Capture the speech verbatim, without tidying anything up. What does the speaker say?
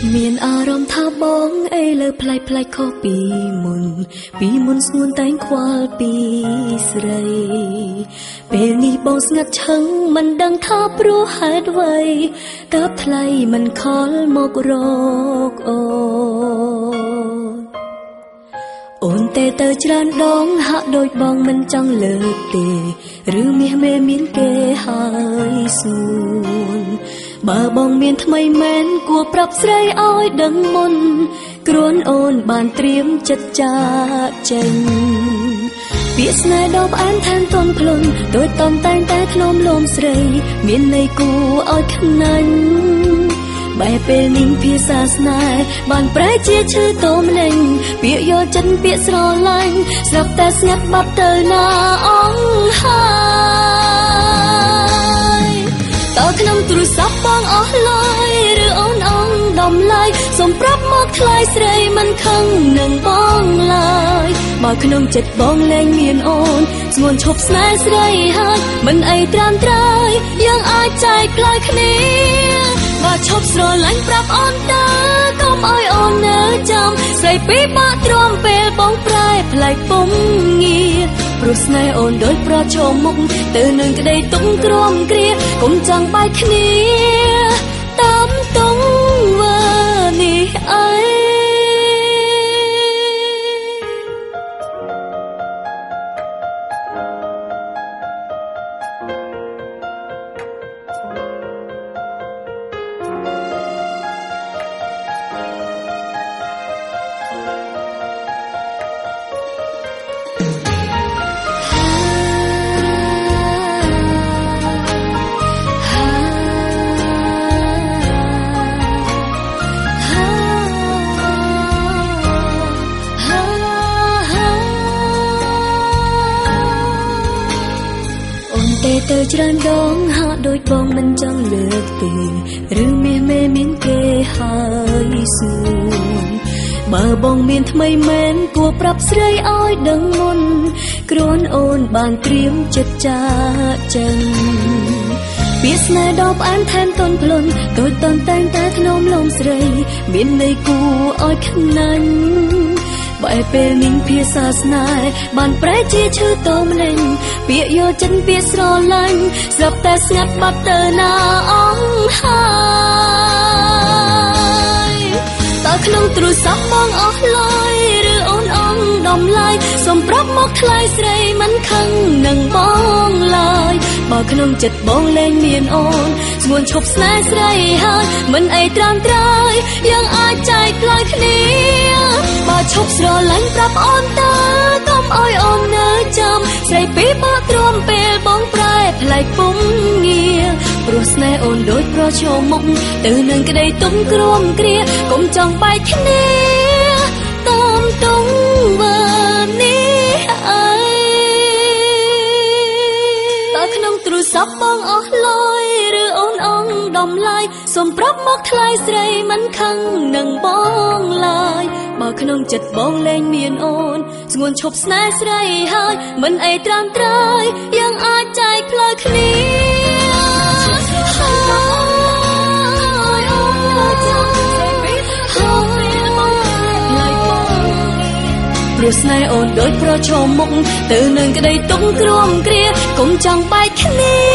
មានអារម្មណ៍ថាបងអីលើផ្លែផ្លែខុសពីមុនពីមុនស្ងួនតែងខ្វល់ពីស្រីពេលនេះបងស្ងាត់ឈឹងមិនដឹងថាព្រោះហេតុអ្វីតើថ្លៃមិនខលមករកអូអូនតែទៅច្រើនដងហាក់ដូចបងមិនចង់លើកទេឬមាសមេមានគេហើយសួនបើបងមានថ្មីមែនគួរប្រាប់ស្រីឲ្យដឹងមុនគ្រួនអូនបានត្រៀមចិត្តចាកចេញពាក្យស្នេហ៍ដ៏ផ្អែមថែមទន់ភ្លន់ដូចតំតែងតែធ្នមលោមស្រីមានន័យគួរឲ្យខ្នាញ់បែបពេលនេះភាសាស្នេហ៍បានប្រែជាឈឺតោមលេងពាក្យយកចិត្តពាក្យស្រឡាញ់ស្រាប់តែស្ងាត់បាត់ទៅណាអង្ហើយតើក្នុងទូរស័ព្ទបងអស់ឡើយឬអូនអងដំឡាយសូមប្រាប់មកថ្លៃស្រីមិនខឹងនឹងបងឡើយបើក្នុងចិត្តបងលែងមានអូនស្ងួនឈប់ស្នេហ៍ស្រីហើយមិនអីត្រាំត្រើយយើងអាចចែកផ្លូវគ្នាបើឈប់ស្រឡាញ់ប្រាប់អូនតើកុំឲ្យអូននៅចាំស្រីពីបាក់ទ្រាំពេលបងប្រែផ្លែកពុំងារព្រោះស្នេហ៍អូនដូចប្រឈមមុខទៅនឹងក្តីទុំក្រំគ្រាកុំចង់បែកគ្នាតាមទង្វើនេះអីទៅច្រើនដងហាក់ដូចបងមិនចង់លើកទេឬមាសមេមានគេហើយសួនបើបងមានថ្មីមែនគួរប្រាប់ស្រីឲ្យដឹងមុនគ្រួនអូនបានត្រៀមចិត្តចាកចេញពាក្យស្នេហ៍ដ៏ផ្អែមថែមទន់ភ្លន់ដូចតន្តែងតែធ្នមលោមស្រីមានន័យគួរឲ្យខ្នាញ់បែបពេលនេះភាសាស្នេហ៍បានប្រែជាឈឺតោមលេងពាក្យយកចិត្តពាក្យស្រឡាញ់ស្រាប់តែស្ងាត់បាត់ទៅណាអង្ហើយតើក្នុងទូរស័ព្ទបងអស់ឡើយឬអូនអងដំឡាយសូមប្រាប់មកថ្លៃស្រីមិនខឹងនឹងបងឡើយបើក្នុងចិត្តបងលែងមានអូនស្ងួនឈប់ស្នេហ៍ស្រីហើយមិនអីត្រាំត្រើយយើងអាចចែកផ្លូវគ្នាបើឈប់ស្រឡាញ់ប្រាប់អូនតើកុំឲ្យអូននៅចាំស្រីពីបាក់ទ្រាំពេលបងប្រែផ្លែកពុំងារព្រោះស្នេហ៍អូនដូចប្រឈមមុខទៅនឹងក្តីទុំក្រំគ្រាកុំចង់បែកគ្នាតាមទង្វើនេះអីតើក្នុងទូរស័ព្ទបងអស់ឡើយឬអូនអងដំឡាយសូមប្រាប់មកថ្លៃស្រីមិនខឹងនឹងបងឡើយបើក្នុងចិត្តបងលែងមានអូនស្ងួនឈប់ស្នេហ៍ស្រីហើយមិនអីត្រាំត្រើយយើងអាចចែកផ្លូវគ្នាព្រោះស្នេហ៍អូនដូចប្រឈមមុខទៅនឹងក្តីទុំក្រំគ្រាកុំចង់បែកគ្នា